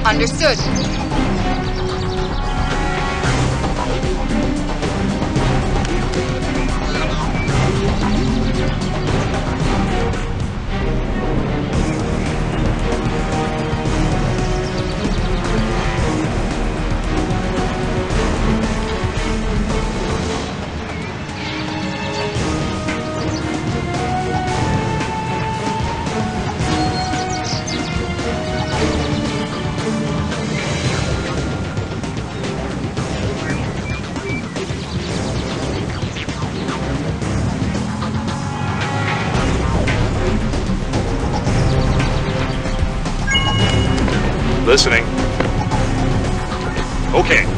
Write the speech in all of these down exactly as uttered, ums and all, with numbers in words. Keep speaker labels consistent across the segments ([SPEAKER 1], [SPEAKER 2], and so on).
[SPEAKER 1] Understood.
[SPEAKER 2] Listening. Okay.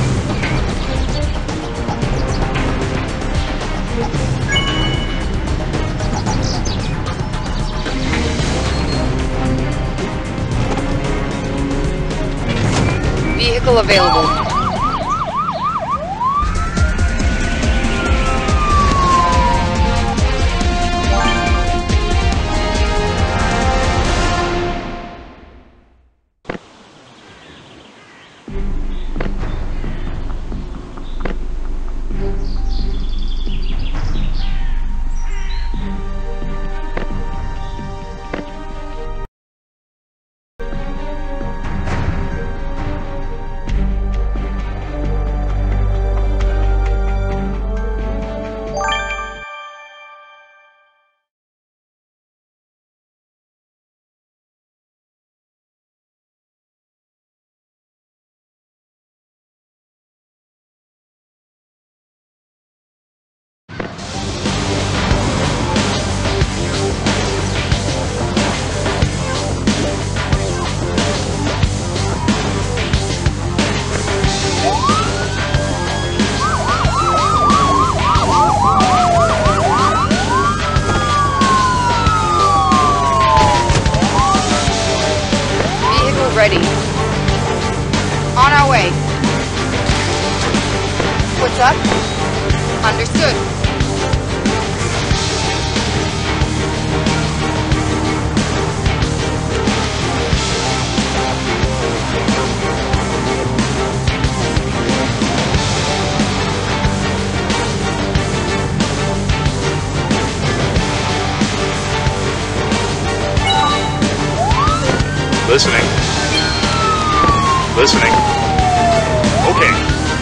[SPEAKER 1] Vehicle available. Ready. On our way. What's up? Understood.
[SPEAKER 2] Listening. Listening. Okay.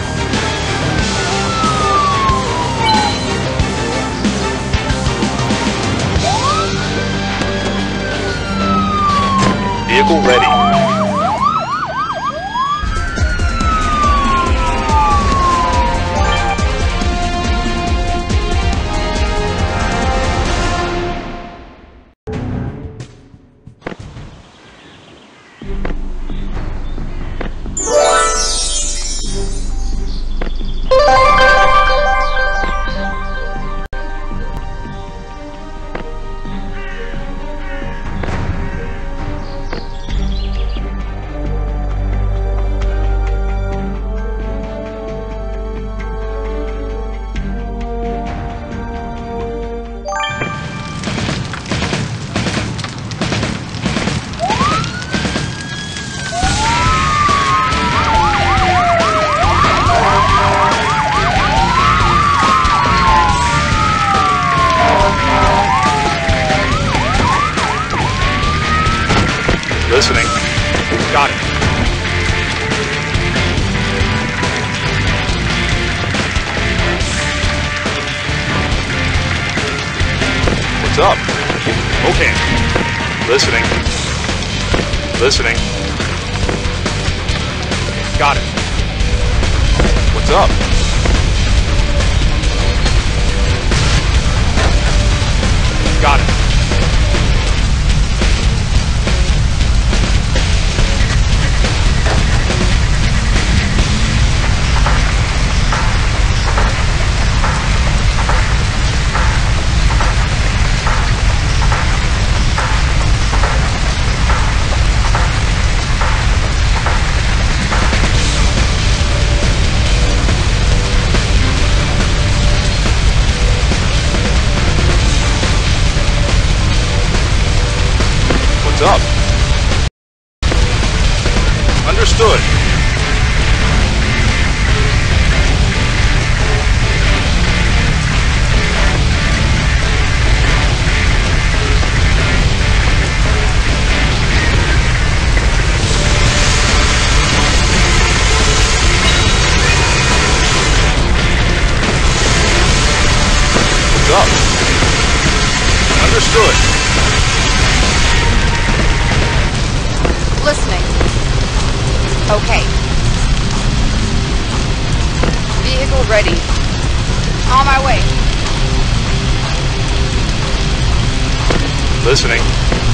[SPEAKER 2] Vehicle ready. Listening. Got it. What's up? Okay. Listening. Listening. Got it. What's up? Got it. Understood. What's up? Understood.
[SPEAKER 1] Listening. Okay. Vehicle ready. On my way.
[SPEAKER 2] Listening.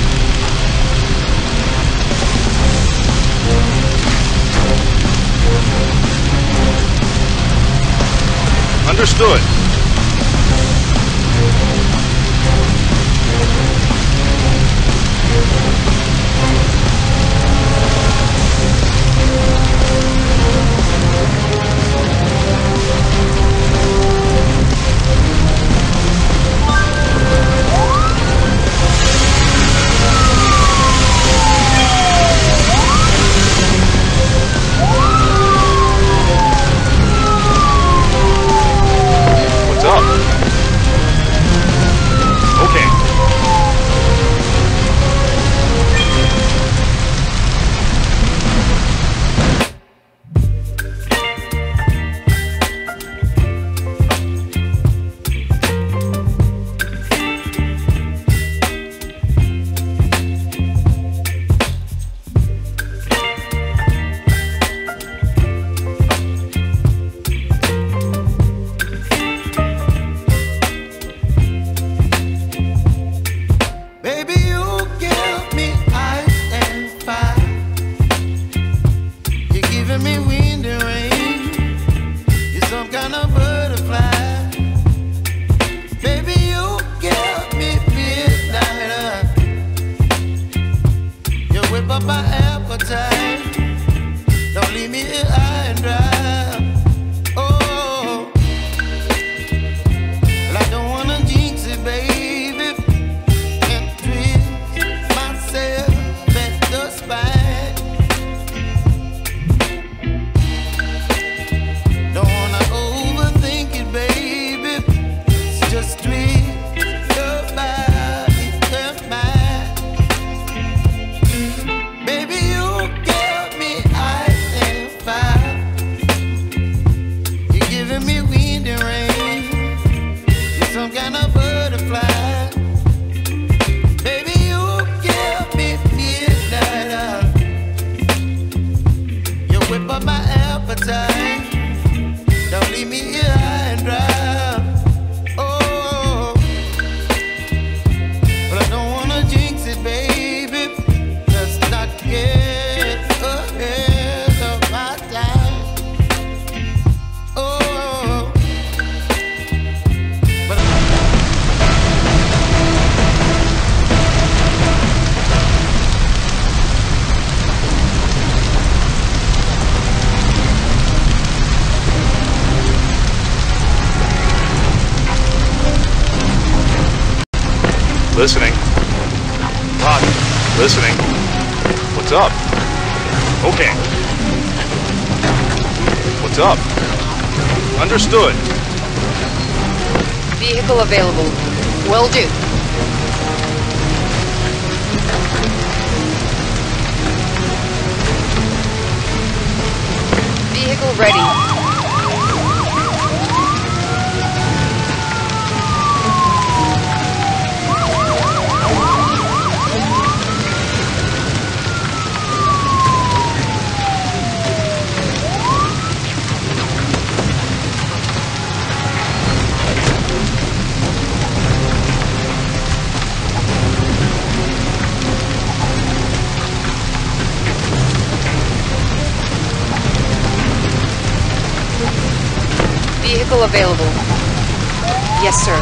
[SPEAKER 2] Understood. What's up? Okay.
[SPEAKER 3] Baby, you give me ice and fire. You're giving me wind and rain. You're some kind of butterfly. Baby, you give me midnight. You whip up my appetite. Don't leave me here high and dry. Oh, well, I don't wanna jinx it, baby. Don't leave me here high and dry. Oh, but I don't wanna jinx it, baby. Let's not get ahead of my time. Oh, but
[SPEAKER 2] Listening. Roger. Listening. What's up? Okay. What's up? Understood.
[SPEAKER 1] Vehicle available. Will do. Vehicle ready. Vehicle available. Yes, sir.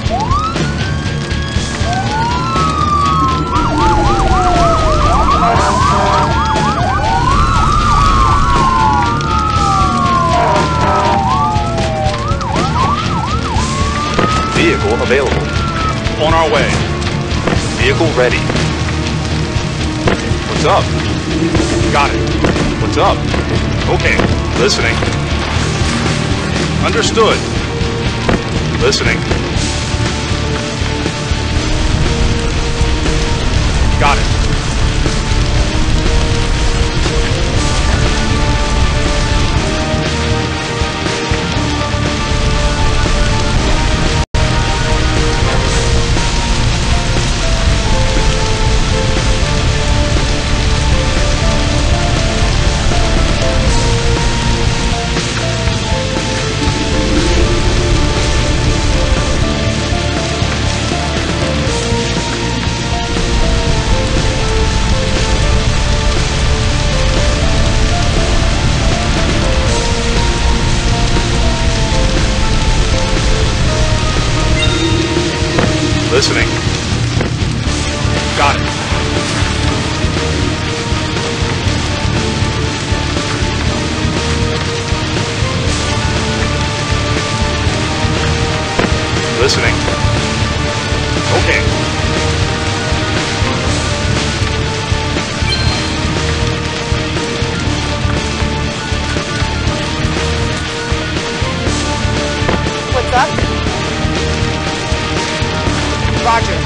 [SPEAKER 2] Vehicle available. On our way. Vehicle ready. What's up? Got it. What's up? Okay. Listening. Understood. Listening. Got it. Listening. Got it. Listening. Okay.
[SPEAKER 1] What's up? Roger.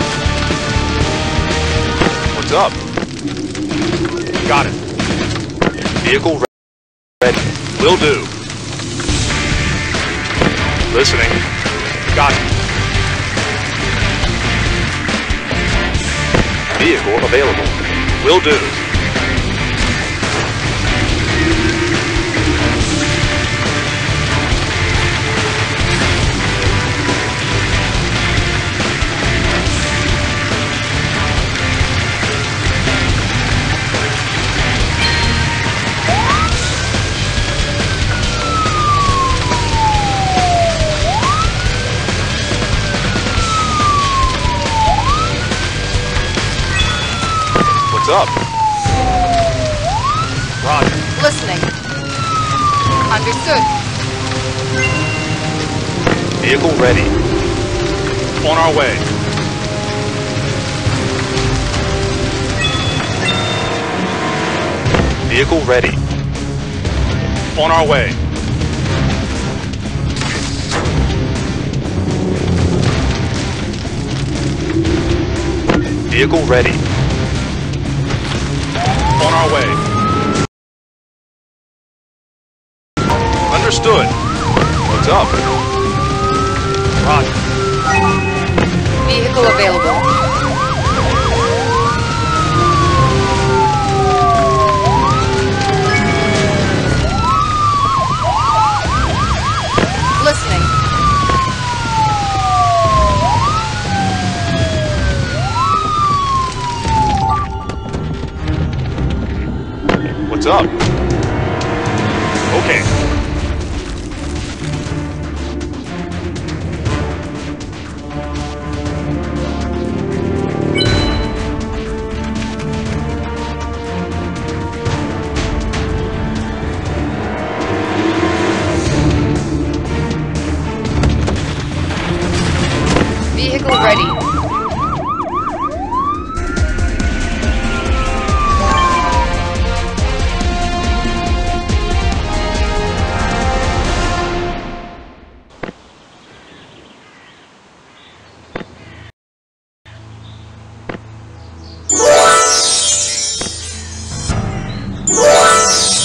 [SPEAKER 2] What's up? Got it. Vehicle ready. Will do. Listening. Got it. Vehicle available. Will do. What's up? Roger.
[SPEAKER 1] Listening. Understood.
[SPEAKER 2] Vehicle ready. On our way. Vehicle ready. On our way. Vehicle ready. On our way. Understood. What's up? Roger.
[SPEAKER 1] Vehicle available. Listening.
[SPEAKER 2] What's up? Okay.
[SPEAKER 1] Vehicle ready.
[SPEAKER 3] What?